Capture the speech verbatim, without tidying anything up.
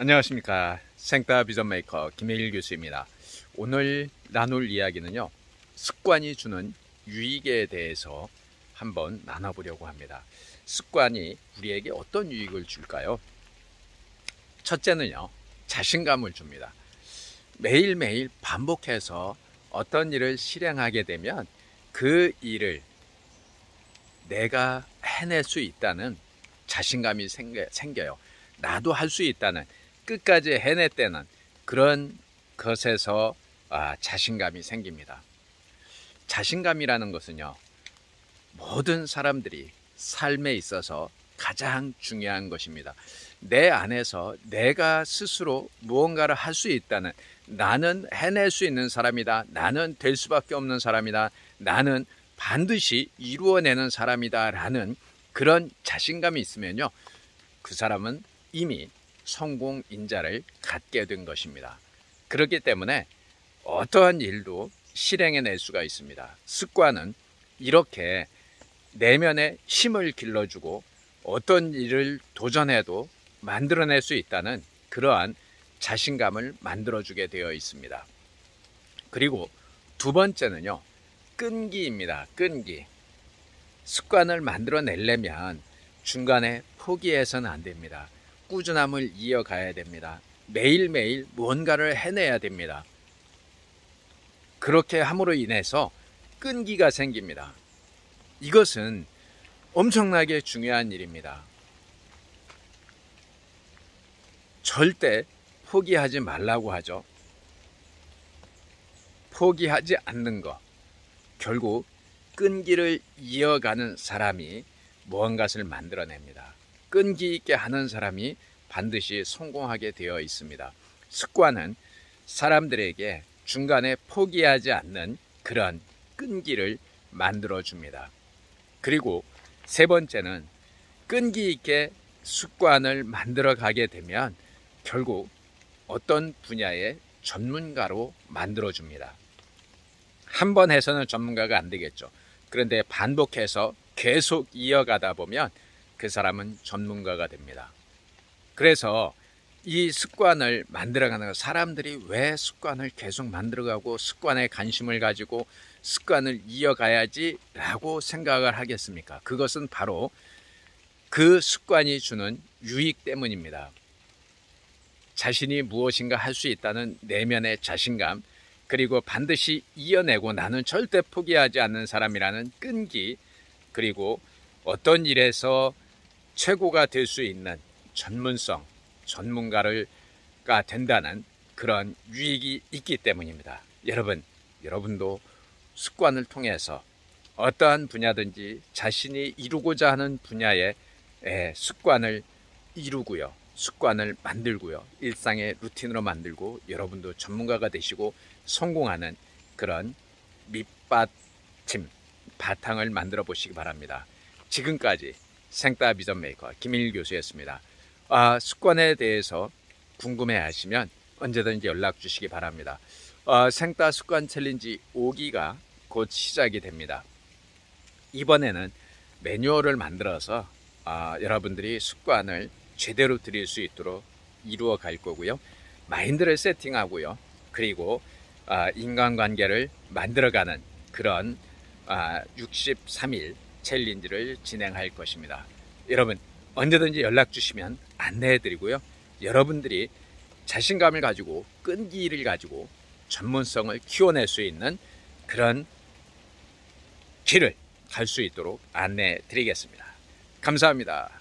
안녕하십니까. 생따 비전메이커 김혜일 교수입니다. 오늘 나눌 이야기는요, 습관이 주는 유익에 대해서 한번 나눠보려고 합니다. 습관이 우리에게 어떤 유익을 줄까요? 첫째는요, 자신감을 줍니다. 매일매일 반복해서 어떤 일을 실행하게 되면 그 일을 내가 해낼 수 있다는 자신감이 생겨, 생겨요. 나도 할 수 있다는, 끝까지 해냈다는 그런 것에서 아, 자신감이 생깁니다. 자신감이라는 것은요, 모든 사람들이 삶에 있어서 가장 중요한 것입니다. 내 안에서 내가 스스로 무언가를 할 수 있다는, 나는 해낼 수 있는 사람이다, 나는 될 수밖에 없는 사람이다, 나는 반드시 이루어내는 사람이다 라는 그런 자신감이 있으면요, 그 사람은 이미 성공 인자를 갖게 된 것입니다. 그렇기 때문에 어떠한 일도 실행해낼 수가 있습니다. 습관은 이렇게 내면의 힘을 길러주고 어떤 일을 도전해도 만들어낼 수 있다는 그러한 자신감을 만들어주게 되어 있습니다. 그리고 두 번째는요, 끈기입니다. 끈기. 습관을 만들어내려면 중간에 포기해서는 안 됩니다. 꾸준함을 이어가야 됩니다. 매일매일 무언가를 해내야 됩니다. 그렇게 함으로 인해서 끈기가 생깁니다. 이것은 엄청나게 중요한 일입니다. 절대 포기하지 말라고 하죠. 포기하지 않는 것. 결국 끈기를 이어가는 사람이 무언가를 만들어냅니다. 끈기 있게 하는 사람이 반드시 성공하게 되어 있습니다. 습관은 사람들에게 중간에 포기하지 않는 그런 끈기를 만들어줍니다. 그리고 세 번째는 끈기 있게 습관을 만들어 가게 되면 결국 어떤 분야의 전문가로 만들어줍니다. 한 번 해서는 전문가가 안 되겠죠. 그런데 반복해서 계속 이어가다 보면 그 사람은 전문가가 됩니다. 그래서 이 습관을 만들어가는, 사람들이 왜 습관을 계속 만들어가고 습관에 관심을 가지고 습관을 이어가야지 라고 생각을 하겠습니까? 그것은 바로 그 습관이 주는 유익 때문입니다. 자신이 무엇인가 할 수 있다는 내면의 자신감, 그리고 반드시 이어내고 나는 절대 포기하지 않는 사람이라는 끈기, 그리고 어떤 일에서 최고가 될 수 있는 전문성, 전문가가 된다는 그런 유익이 있기 때문입니다. 여러분, 여러분도 습관을 통해서 어떠한 분야든지 자신이 이루고자 하는 분야의 습관을 이루고요, 습관을 만들고요, 일상의 루틴으로 만들고 여러분도 전문가가 되시고 성공하는 그런 밑받침, 바탕을 만들어 보시기 바랍니다. 지금까지 생따 비전메이커 김일 교수였습니다. 아, 습관에 대해서 궁금해 하시면 언제든지 연락 주시기 바랍니다. 아, 생따 습관 챌린지 오 기가 곧 시작이 됩니다. 이번에는 매뉴얼을 만들어서 아, 여러분들이 습관을 제대로 들일 수 있도록 이루어 갈 거고요. 마인드를 세팅하고요. 그리고 아, 인간관계를 만들어가는 그런 아, 육십삼 일 챌린지를 진행할 것입니다. 여러분, 언제든지 연락 주시면 안내해 드리고요. 여러분들이 자신감을 가지고 끈기를 가지고 전문성을 키워낼 수 있는 그런 길을 갈 수 있도록 안내해 드리겠습니다. 감사합니다.